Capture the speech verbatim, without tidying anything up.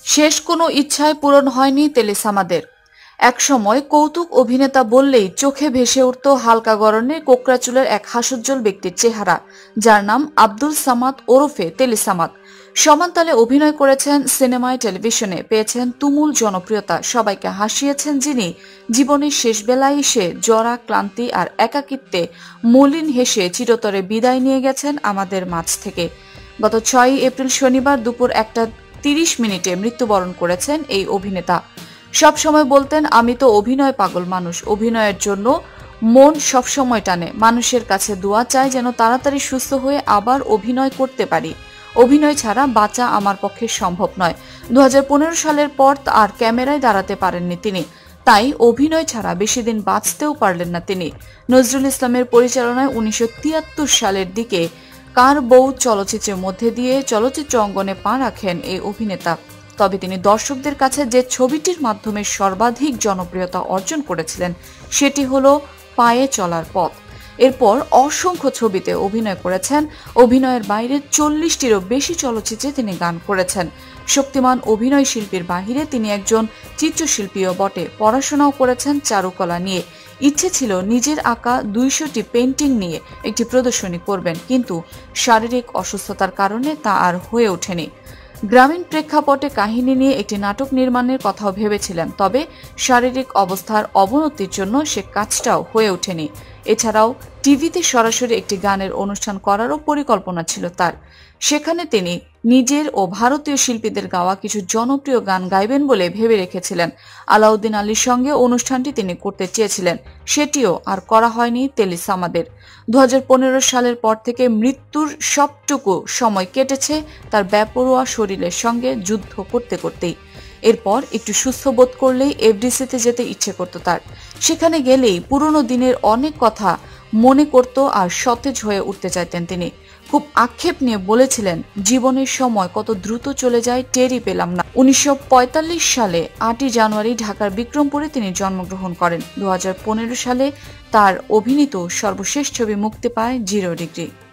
শেষ কোনো ইচ্ছায় পূরণ হয়নি তেলিসামাদের। একসময় কৌতুক অভিনেতা বললেই চোখে ভেসে উঠত হালকা গড়নের কোকড়া চুলের এক হাস্যোজ্জ্বল ব্যক্তির চেহারা, যার নাম আব্দুল সামাদ ওরফে তেলিসামাদ। সমান তালে অভিনয় করেছেন সিনেমায়, টেলিভিশনে, পেয়েছেন তুমুল জনপ্রিয়তা। সবাইকে হাসিয়েছেন যিনি। জীবনের শেষ বেলায় এসে জরা, ক্লান্তি আর একাকিত্বে মলিন হেসে চিরতরে বিদায় নিয়ে গেছেন আমাদের মাঝ থেকে। গত ছয়ই এপ্রিল শনিবার দুপুর একটা তিরিশ মিনিটে মৃত্যুবরণ করেছেন এই অভিনেতা। সব সময় বলতেন, আমি তো অভিনয় পাগল মানুষ, অভিনয়ের জন্য মন সবসময় টানে, মানুষের কাছে দোয়া চায় যেন তাড়াতাড়ি সুস্থ হয়ে আবার অভিনয় করতে পারি। অভিনয় ছাড়া বাঁচা আমার পক্ষে সম্ভব নয়। দু হাজার পনেরো সালের পর আর ক্যামেরায় দাঁড়াতে পারেননি তিনি, তাই অভিনয় ছাড়া বেশি দিন বাঁচতেও পারলেন না তিনি। নজরুল ইসলামের পরিচালনায় উনিশশো তিয়াত্তর সালের দিকে কার বউ চলচ্চিত্রের মধ্যে দিয়ে চলচ্চিত্র অঙ্গনে পা রাখেন এই অভিনেতা। তবে তিনি দর্শকদের কাছে যে ছবিটির মাধ্যমে সর্বাধিক জনপ্রিয়তা অর্জন করেছিলেন সেটি হলো পায়ে চলার পথ। এরপর অসংখ্য ছবিতে অভিনয় করেছেন। অভিনয়ের বাইরে চল্লিশটিরও বেশি চলচ্চিত্রে তিনি গান করেছেন। শক্তিমান অভিনয় শিল্পীর বাহিরে তিনি একজন চিত্রশিল্পীও বটে। পড়াশোনাও করেছেন চারুকলা নিয়ে। ইচ্ছে ছিল নিজের আঁকা দুইশোটি পেন্টিং নিয়ে একটি প্রদর্শনী করবেন, কিন্তু শারীরিক অসুস্থতার কারণে তা আর হয়ে ওঠেনি। গ্রামীণ প্রেক্ষাপটে কাহিনী নিয়ে একটি নাটক নির্মাণের কথাও ভেবেছিলেন, তবে শারীরিক অবস্থার অবনতির জন্য সে কাজটাও হয়ে ওঠেনি। এছাড়াও টিভিতে সরাসরি একটি গানের অনুষ্ঠান করারও পরিকল্পনা ছিল তার। সেখানে তিনি নিজের ও ভারতীয় শিল্পীদের গাওয়া কিছু জনপ্রিয় গান গাইবেন বলে ভেবে রেখেছিলেন। আলাউদ্দিন আলীর সঙ্গে অনুষ্ঠানটি তিনি করতে চেয়েছিলেন, সেটিও আর করা হয়নি তেলিসামাদের। দু হাজার পনেরো সালের পর থেকে মৃত্যুর সবটুকু সময় কেটেছে তার বেপরোয়া শরীরের সঙ্গে যুদ্ধ করতে করতেই। এরপর একটু সুস্থ বোধ করলেই এফডিসিতে যেতে ইচ্ছে করত তার। সেখানে গেলেই পুরনো দিনের অনেক কথা মনে করত আর সতেজ হয়ে উঠতে চাইতেন তিনি। খুব আক্ষেপ নিয়ে বলেছিলেন, জীবনের সময় কত দ্রুত চলে যায় টেরই পেলাম না। উনিশশো পঁয়তাল্লিশ সালে আটই জানুয়ারি ঢাকার বিক্রমপুরে তিনি জন্মগ্রহণ করেন। দু হাজার পনেরো সালে তার অভিনীত সর্বশেষ ছবি মুক্তি পায় জিরো ডিগ্রি।